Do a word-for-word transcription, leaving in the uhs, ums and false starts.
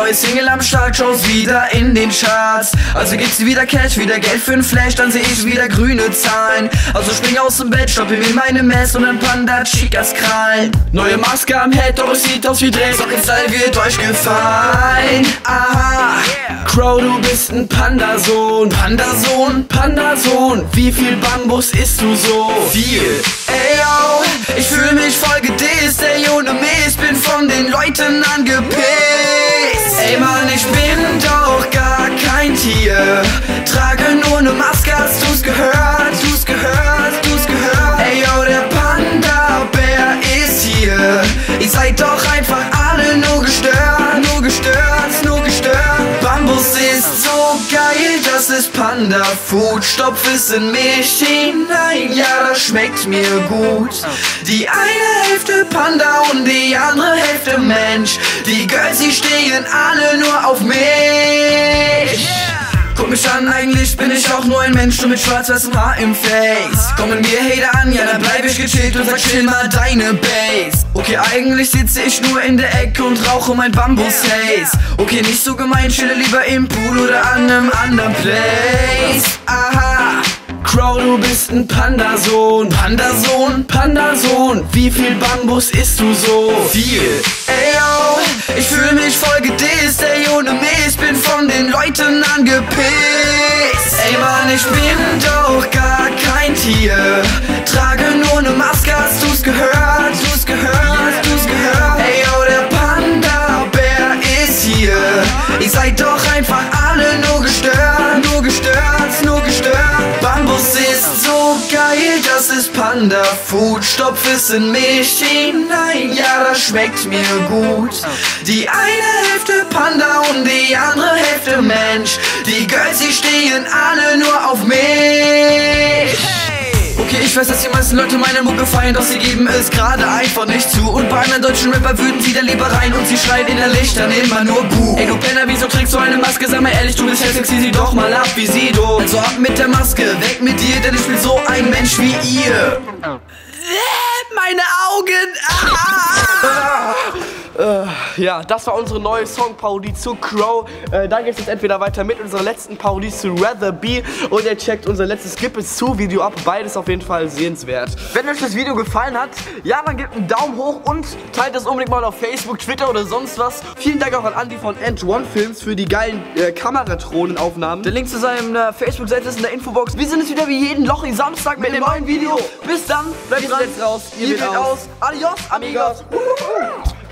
neue Single am Start, Shows wieder in den Charts. Also gibt's wieder Cash, wieder Geld für den Flash, dann seh ich wieder grüne Zahlen. Also spring aus dem Bett, stoppe mir meine Mess und ein Panda Chicas Krallen. Neue Maske am Head, doch es sieht aus wie Dress, doch in Style wird euch gefallen. Aha, Crow, du bist ein Panda-Sohn. Panda-Sohn, Panda-Sohn, wie viel Bambus isst du so? Viel. Ey yo, ich fühl mich voll gedisst, ey ohne Mist, bin von den Leuten angepisst. Ey Mann, ich bin doch gar kein Tier, trage nur ne Maske, hast du's gehört, du's gehört, du's gehört. Ey yo, der Panda-Bär ist hier, ihr seid doch einfach alle nur gestört, nur gestört, nur gestört. Bambus ist so geil, das ist Panda-Food, stopf es in mich hinein, ja das schmeckt mir gut. Die eine Hälfte Panda und die andere Hälfte Mensch, die Girls, die stehen alle nur auf mich. Guck mich an, eigentlich bin ich auch nur ein Mensch, nur mit schwarz-weißem Haar im Face. Kommen mir Hater an, ja dann bleib ich gechillt und sag chill mal deine Base. Okay, eigentlich sitze ich nur in der Ecke und rauche mein Bambus-Haze. Okay, nicht so gemein, chille lieber im Pool oder an einem anderen Place. Aha, Crow, du bist ein Panda-Sohn. Panda-Sohn, Panda-Sohn, wie viel Bambus isst du so? Viel. Ey yo, ich fühl mich voll gedisst, ey ohne Mist, bin von den Leuten angepisst. Ey Mann, ich bin doch gar kein Tier, trage nur ne Maske, hast du's gehört, du's gehört, du's gehört. Ey yo, der Panda-Bär ist hier, ihr seid doch einfach alle nur gestört, nur gestört, nur gestört. Bambus ist so geil, das ist Panda-Food, stopf es in mich hinein, ja das schmeckt mir gut. Die eine Hälfte Panda und die andere Hälfte Mensch, die Girls, die stehen alle nur auf mich. Okay, ich weiß, dass die meisten Leute meine Mucke feiern, doch sie geben es gerade einfach nicht zu. Und bei anderen deutschen Rapper würden sie da lieber rein und sie schreien innerlich dann immer nur Buh. Ey du Penner, wieso trägst du eine Maske? Sag mal ehrlich, du bist hässlich, zieh sie doch mal ab wie sie, du. Also ab mit der Maske, weg mit dir, denn ich bin so ein Mensch wie ihr. Meine Augen! Ah! Äh, ja, das war unsere neue Songparodie zu Crow. Äh, dann geht es jetzt entweder weiter mit unserer letzten Parodie zu Rather Be und ihr checkt unser letztes Skip It Zu Video ab. Beides auf jeden Fall sehenswert. Wenn euch das Video gefallen hat, ja, dann gebt einen Daumen hoch und teilt es unbedingt mal auf Facebook, Twitter oder sonst was. Vielen Dank auch an Andi von End One Films für die geilen äh, Kameratronenaufnahmen. Der Link zu seiner Facebook-Seite ist in der Infobox. Wir sind jetzt wieder wie jeden Lochi Samstag mit, mit dem neuen Video. Bis dann, bleibt dran. Jetzt raus, ihr, ihr geht aus. aus. Adios, amigos.